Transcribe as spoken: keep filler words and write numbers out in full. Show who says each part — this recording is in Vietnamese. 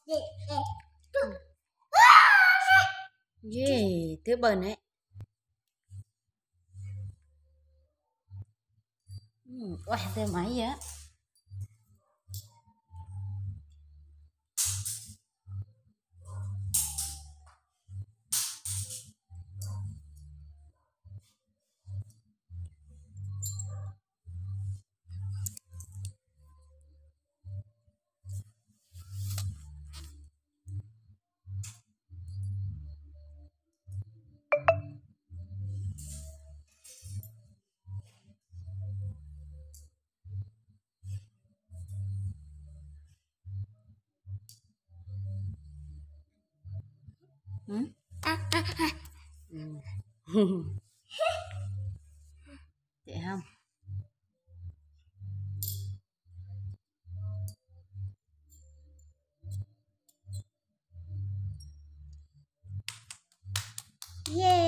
Speaker 1: Yeah, thứ bần ấy. Ừ, ôi, tôi máy vậy á. Ừ? Ừ. Vậy không? Yeah.